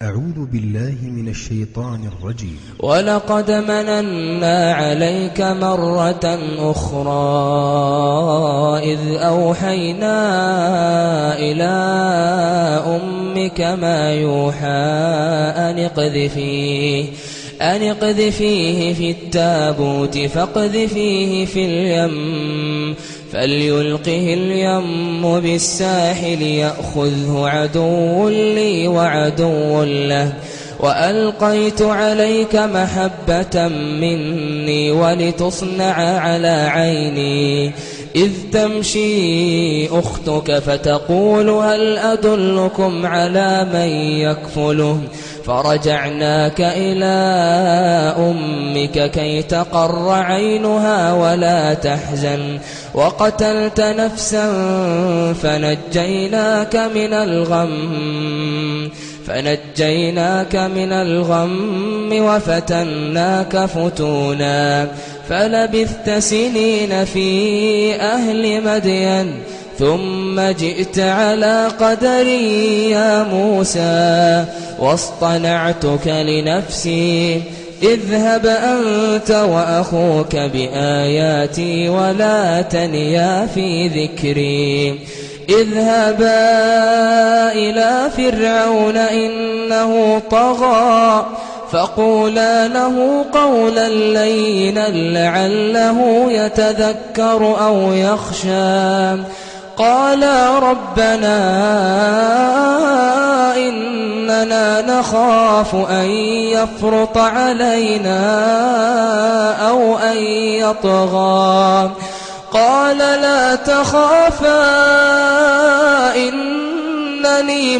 أعوذ بالله من الشيطان الرجيم. ولقد مننا عليك مرة أخرى إذ أوحينا إلى أمك ما يوحى أن اقذفيه في التابوت فاقذفيه في اليم فليلقه اليم بالساحل يأخذه عدو لي وعدو له وألقيت عليك محبة مني ولتصنع على عيني إذ تمشي أختك فتقول هل أدلكم على من يكفله فرجعناك إلى أمك كي تقر عينها ولا تحزن وقتلت نفسا فنجيناك من الغم وفتناك فتونا فلبثت سنين في أهل مدين ثم جئت على قدري يا موسى واصطنعتك لنفسي اذهب أنت وأخوك بآياتي ولا تنيا في ذكري اذهبا إلى فرعون إنه طغى فقولا له قولا لينا لعله يتذكر أو يخشى قالا ربنا إننا نخاف أن يفرط علينا أو أن يطغى قال لا تخافا إنني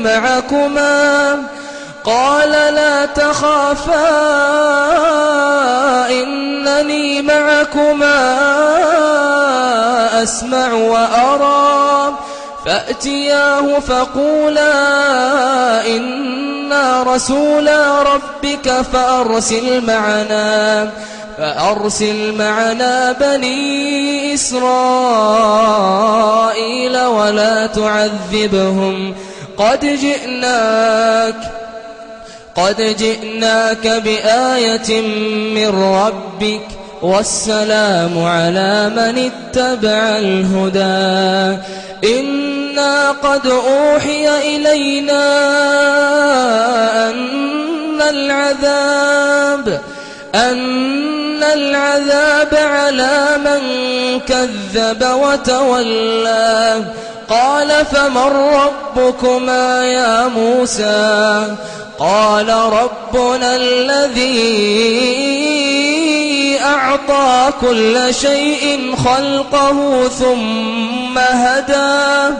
معكما أسمع وأرى فأتياه فقولا إنا رسولا ربك فأرسل معنا بني إسرائيل ولا تعذبهم قد جئناك بآية من ربك والسلام على من اتبع الهدى إنا قد أوحي إلينا أن العذاب على من كذب وتولى قال فمن ربكما يا موسى قال ربنا الذي أعطى كل شيء خلقه ثم هدى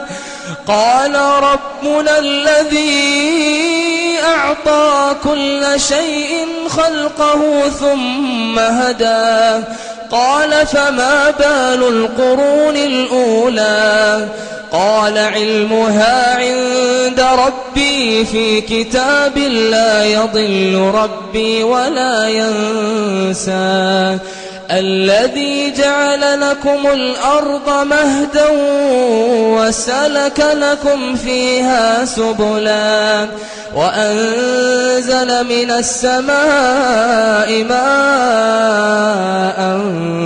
قال فما بال القرون الأولى قال علمها عند ربي في كتاب لا يضل ربي ولا ينسى الذي جعل لكم الأرض مهدا وسلك لكم فيها سبلا وأنزل من السماء ماء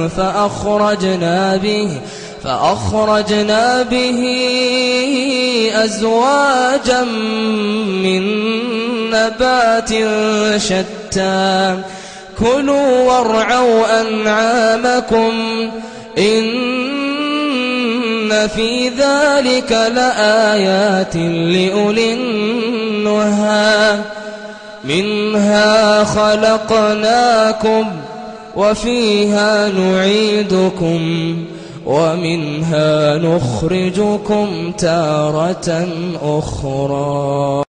فأخرجنا به أزواجا من نبات شتى كلوا وارعوا أنعامكم إن في ذلك لآيات لأولي النهى منها خلقناكم وفيها نعيدكم ومنها نخرجكم تارة أخرى.